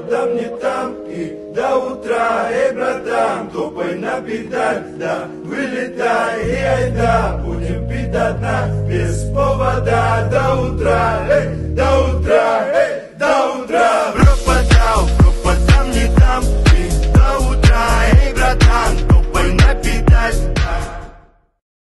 там, не там, и до утра, эй, братан, топай на педаль, да, вылетай, и айда, будем пить до дна, без повода до утра.